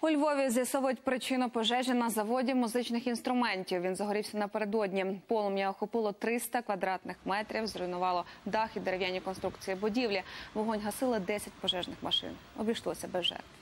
У Львові з'ясовують причину пожежі на заводі музичних інструментів. Він загорівся напередодні. Полум'я охопило 300 квадратних метрів, зруйнувало дах і дерев'яні конструкції будівлі. Вогонь гасили 10 пожежних машин. Обійшлося без жертв.